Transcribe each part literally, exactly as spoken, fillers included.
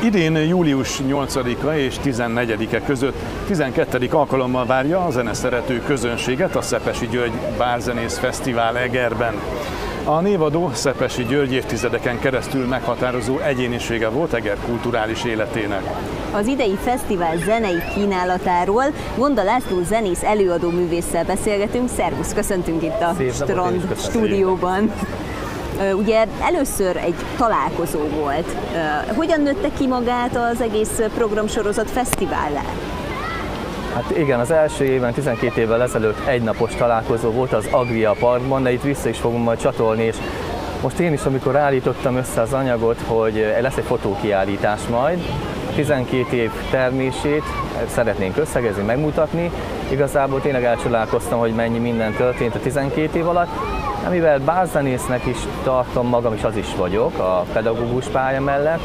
Idén július nyolcadika és tizennegyedike között tizenkettedik alkalommal várja a zeneszerető közönséget a Szepesi György Bárzenész Fesztivál Egerben. A névadó Szepesi György évtizedeken keresztül meghatározó egyénisége volt Eger kulturális életének. Az idei fesztivál zenei kínálatáról Gonda László zenész előadó művésszel beszélgetünk. Szervusz, köszöntünk itt a Szép Strand stúdióban. Ugye először egy találkozó volt. Hogyan nőtte ki magát az egész programsorozat fesztivállá? Hát igen, az első évben, tizenkét évvel ezelőtt egynapos találkozó volt az Agria Parkban, de itt vissza is fogom majd csatolni, és most én is, amikor állítottam össze az anyagot, hogy lesz egy fotókiállítás majd, tizenkét év termését szeretnénk összegezni, megmutatni. Igazából tényleg elcsodálkoztam, hogy mennyi minden történt a tizenkét év alatt. Mivel bárzenésznek is tartom magam, és az is vagyok a pedagógus pálya mellett,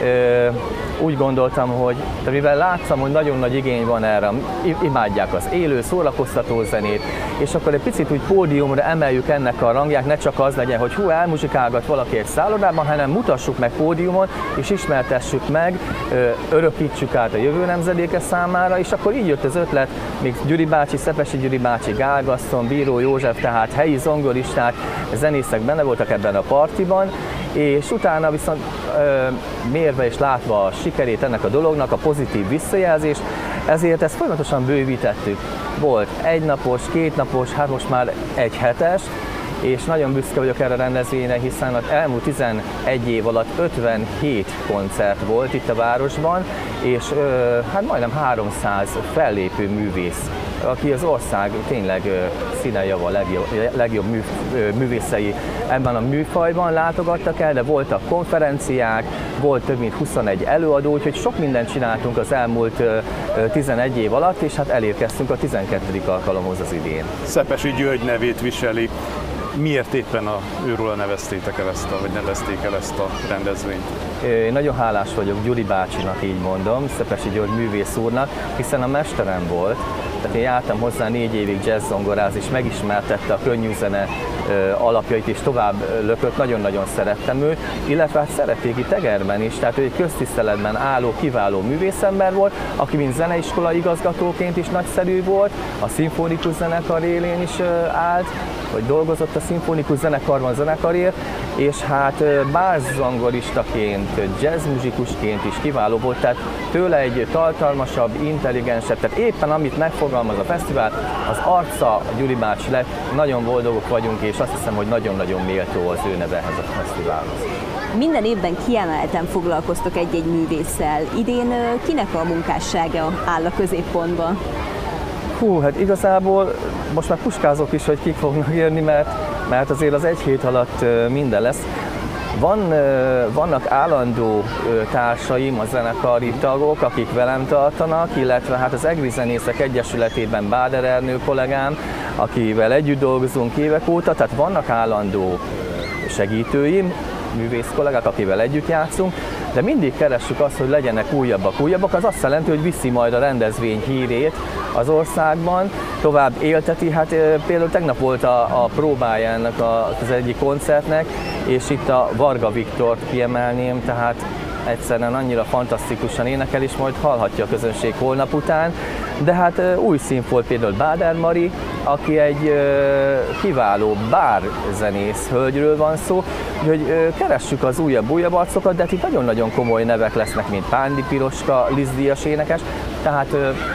úgy gondoltam, hogy mivel láttam, hogy nagyon nagy igény van erre, imádják az élő, szórakoztató zenét, és akkor egy picit úgy pódiumra emeljük ennek a rangját, ne csak az legyen, hogy hú, elmuzsikálgat valaki egy szállodában, hanem mutassuk meg pódiumon, és ismertessük meg, örökítsük át a jövő nemzedéke számára, és akkor így jött az ötlet, még Gyuri bácsi, Szepesi Gyuri bácsi, Gál Gaszton, Bíró József, tehát helyi zongoristák, zenészek benne voltak ebben a partiban, és utána viszont ö, mérve és látva a sikerét ennek a dolognak, a pozitív visszajelzést, ezért ezt folyamatosan bővítettük. Volt egynapos, kétnapos, hát most már egy hetes, és nagyon büszke vagyok erre a rendezvényre, hiszen az elmúlt tizenegy év alatt ötvenhét koncert volt itt a városban, és ö, hát majdnem háromszáz fellépő művész, aki az ország tényleg színejava legjobb, legjobb mű, művészei ebben a műfajban látogattak el, de voltak konferenciák, volt több mint huszonegy előadó, úgyhogy sok mindent csináltunk az elmúlt tizenegy év alatt, és hát elérkeztünk a tizenkettedik alkalomhoz az idén. Szepesi György nevét viseli. Miért éppen a, őről neveztétek el ezt a, vagy nevezték el ezt a rendezvényt? Én nagyon hálás vagyok Gyuri bácsinak, így mondom, Szepesi György művész úrnak, hiszen a mesterem volt. Tehát én jártam hozzá négy évig jazz-zongoráz, és megismertette a könnyű zene alapjait, és tovább lökött, nagyon-nagyon szerettem őt, illetve hát szerették itt Egerben is, tehát ő egy köztiszteletben álló, kiváló művészember volt, aki mint zeneiskola igazgatóként is nagyszerű volt, a szimfonikus zenekar élén is állt, vagy dolgozott a szimfonikus zenekarban zenekarért, és hát bárzongoristaként, jazzmuzsikusként is kiváló volt, tehát tőle egy tartalmasabb, intelligensebb, tehát éppen amit megfogalmaz a fesztivál, az arca Gyuri bácsi lett, nagyon boldogok vagyunk, és azt hiszem, hogy nagyon-nagyon méltó az ő neve ehhez a fesztiválhoz. Minden évben kiemelten foglalkoztok egy-egy művésszel. Idén kinek a munkássága áll a középpontban? Hú, hát igazából most már puskázok is, hogy kik fognak jönni, mert, mert azért az egy hét alatt minden lesz. Van, vannak állandó társaim, a zenekari tagok, akik velem tartanak, illetve hát az Egri Zenészek Egyesületében Báder Ernő kollégám, akivel együtt dolgozunk évek óta, tehát vannak állandó segítőim, művész kollégák, akivel együtt játszunk, de mindig keressük azt, hogy legyenek újabbak, újabbak, az azt jelenti, hogy viszi majd a rendezvény hírét az országban, tovább élteti, hát például tegnap volt a, a próbája ennek az egyik koncertnek, és itt a Varga Viktort kiemelném, tehát egyszerűen annyira fantasztikusan énekel, és majd hallhatja a közönség holnap után. De hát új szín volt például Báder Mari, aki egy kiváló bárzenész hölgyről van szó, úgyhogy keressük az újabb-újabb arcokat, de itt nagyon-nagyon komoly nevek lesznek, mint Pándi Piroska, Liszt díjas énekes, tehát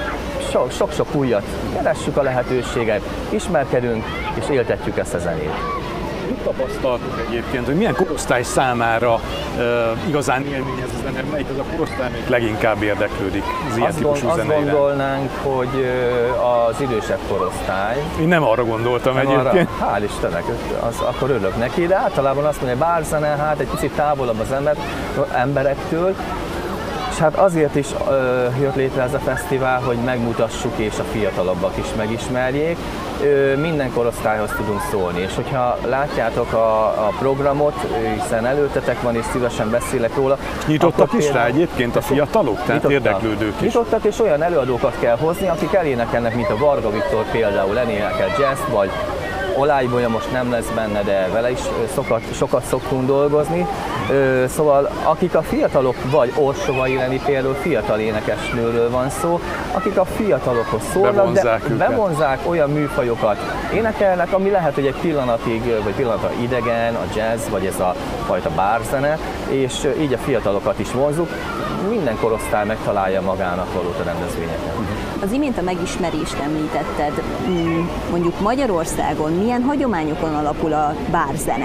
sok-sok újat keressük a lehetőséget, ismerkedünk és éltetjük ezt a zenét. Mit tapasztaltuk egyébként, hogy milyen korosztály számára uh, igazán élmény ez a zene, melyik az a korosztály, amelyik leginkább érdeklődik az ilyen azt típusú gond, zeneire? Azt gondolnánk, hogy az idősebb korosztály. Én nem arra gondoltam nem egyébként. Arra, hál' Istennek, az, akkor örülök neki, de általában azt mondja, hogy bárzene, hát egy picit távolabb az ember, emberektől, és hát azért is ö, jött létre ez a fesztivál, hogy megmutassuk és a fiatalabbak is megismerjék. Ö, minden korosztályhoz tudunk szólni, és hogyha látjátok a, a programot, hiszen előttetek van és szívesen beszélek róla. Nyitottak is rá egyébként a fiatalok, tehát nyitottak, érdeklődők is? Nyitottak, és olyan előadókat kell hozni, akik elénekelnek, mint a Varga Viktor például elénekel jazz, vagy olajbolya most nem lesz benne, de vele is sokat, sokat szoktunk dolgozni. Szóval akik a fiatalok, vagy Orsova Ireni például fiatal énekesnőről van szó, akik a fiatalokhoz szólnak, bevonzák de őket. bevonzák olyan műfajokat énekelnek, ami lehet, hogy egy pillanatig, vagy pillanatra idegen, a jazz, vagy ez a fajta bárzene, és így a fiatalokat is vonzuk. Minden korosztály megtalálja magának valót a rendezvényeken. Az imént a megismerést említetted. Mondjuk Magyarországon milyen hagyományokon alapul a bárzene?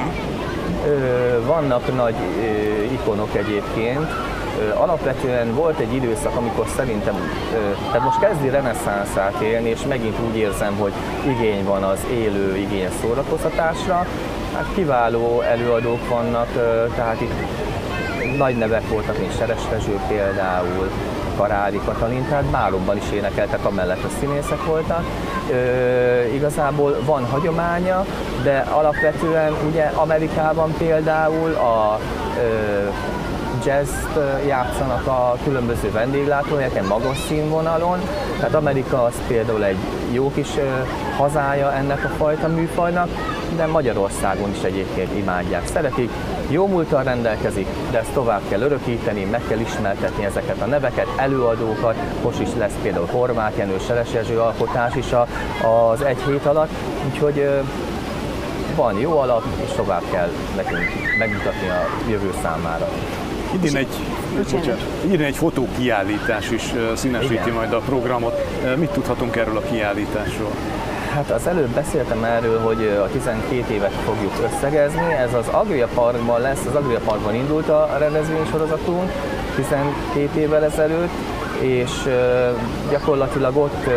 Vannak nagy ikonok egyébként. Alapvetően volt egy időszak, amikor szerintem, tehát most kezdi reneszánszát élni, és megint úgy érzem, hogy igény van az élő, igényes szórakoztatásra. Hát kiváló előadók vannak, tehát itt nagy nevek voltak, mint Seres Rezső például, Karári Katalin, tehát bárokban is énekeltek, amellett a színészek voltak. E, igazából van hagyománya, de alapvetően ugye Amerikában például a e, jazzt játszanak a különböző vendéglátóhelyeken, magas színvonalon, tehát Amerika az például egy jó kis e, hazája ennek a fajta műfajnak, de Magyarországon is egyébként imádják, szeretik, jó múlttal rendelkezik, de ezt tovább kell örökíteni, meg kell ismertetni ezeket a neveket, előadókat, most is lesz például Horváth Jenő, Seres Erzső alkotás is az egy hét alatt, úgyhogy van jó alap, és tovább kell nekünk megmutatni a jövő számára. Idén egy, idén egy fotókiállítás is színesíti Igen. majd a programot. Mit tudhatunk erről a kiállításról? Hát az előbb beszéltem erről, hogy a tizenkét évet fogjuk összegezni, ez az Agria Parkban lesz, az Agria Parkban indult a rendezvénysorozatunk tizenkét évvel ezelőtt, és gyakorlatilag ott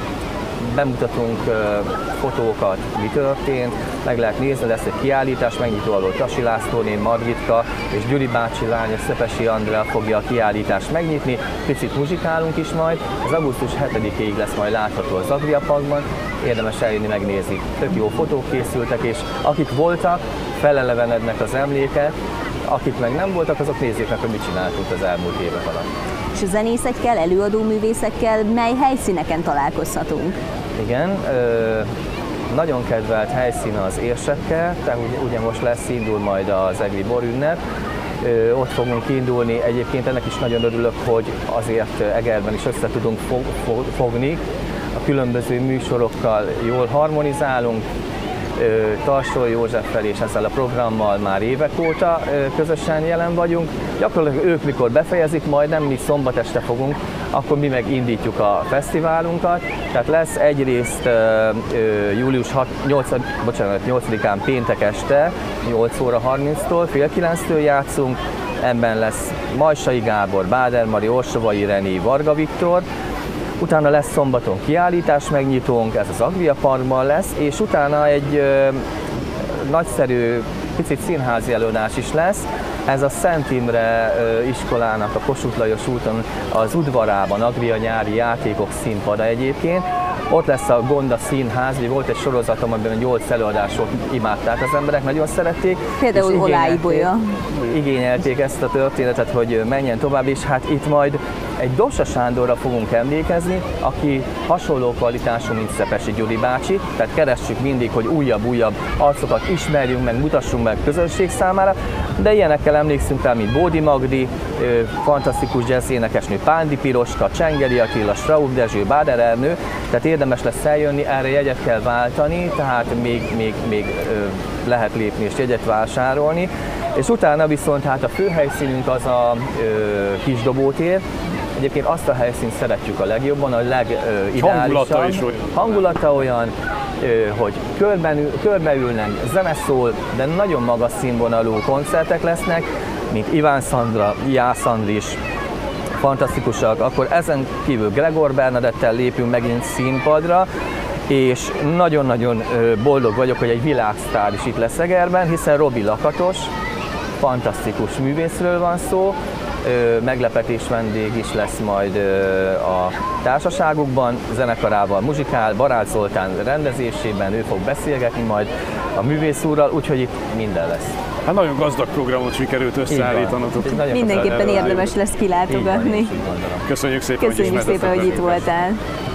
bemutatunk fotókat, mi történt, meg lehet nézni, lesz egy kiállítás, megnyitó alól Tasi Lászlóné, Margitka és Gyuri bácsi lánya, Szepesi Andrea fogja a kiállítást megnyitni, picit muzsikálunk is majd, ez augusztus hetedikéig lesz majd látható az Agria Parkban, érdemes eljönni megnézni. Tök jó fotók készültek, és akik voltak, felelevenednek az emléket, akik meg nem voltak, azok nézzék meg, hogy mit csináltunk az elmúlt évek alatt. És a zenészekkel, előadó művészekkel mely helyszíneken találkozhatunk? Igen, ö, nagyon kedvelt helyszín az Érsekkel, tehát ugye, ugye most lesz, indul majd az egri borünnep, ö, ott fogunk indulni, egyébként ennek is nagyon örülök, hogy azért Egerben is össze tudunk fog, fog, fogni, a különböző műsorokkal jól harmonizálunk, Tarsó Józseffel és ezzel a programmal már évek óta közösen jelen vagyunk. Gyakorlatilag ők mikor befejezik, majd nem mi szombat este fogunk, akkor mi meg indítjuk a fesztiválunkat. Tehát lesz egyrészt július nyolcadikán péntek este, nyolc óra harminctól, fél kilenctől játszunk. Ebben lesz Majsai Gábor, Báder Mari, Orsova Ireni, Varga Viktor. Utána lesz szombaton kiállítás megnyitónk, ez az Agria Parkban lesz, és utána egy ö, nagyszerű, picit színházi előadás is lesz. Ez a Szent Imre ö, iskolának a Kossuth Lajos úton az udvarában, Agria nyári játékok színpada egyébként. Ott lesz a Gonda Színház, ugye volt egy sorozatom, amiben nyolc előadásot imádták az emberek, nagyon szerették. Például Olajbolya. Igényelték ezt a történetet, hogy menjen tovább, és hát itt majd egy Dossa Sándorra fogunk emlékezni, aki hasonló kvalitású, mint Szepesi Gyuri bácsi, tehát keressük mindig, hogy újabb-újabb arcokat ismerjünk meg, mutassunk meg közönség számára, de ilyenekkel emlékszünk rá, mint Bódi Magdi, fantasztikus jazz énekesnő Pándi Piroska, Csengeri Attila, Straub Dezső, Báder Ernő, tehát érdemes lesz eljönni, erre jegyet kell váltani, tehát még, még, még lehet lépni és jegyet vásárolni. És utána viszont hát a fő helyszínünk az a ö, Kisdobótér. Egyébként azt a helyszínt szeretjük a legjobban, a legideálisabb. Hangulata is olyan. Hangulata olyan, ö, hogy körben, körbeülnek, zene szól, de nagyon magas színvonalú koncertek lesznek, mint Iván Szandra, Jász Andris, fantasztikusak. Akkor ezen kívül Gregor Bernadettel lépünk megint színpadra, és nagyon-nagyon boldog vagyok, hogy egy világsztár is itt lesz Egerben, hiszen Robi Lakatos, fantasztikus művészről van szó, meglepetés vendég is lesz majd a társaságukban, zenekarával muzsikál, Barát Zoltán rendezésében, ő fog beszélgetni majd a művész úrral, úgyhogy itt minden lesz. Hát nagyon gazdag programot sikerült összeállítanotok. Mindenképpen érdemes lesz kilátogatni. Köszönjük szépen, Köszönjük hogy szépen, hogy itt voltál.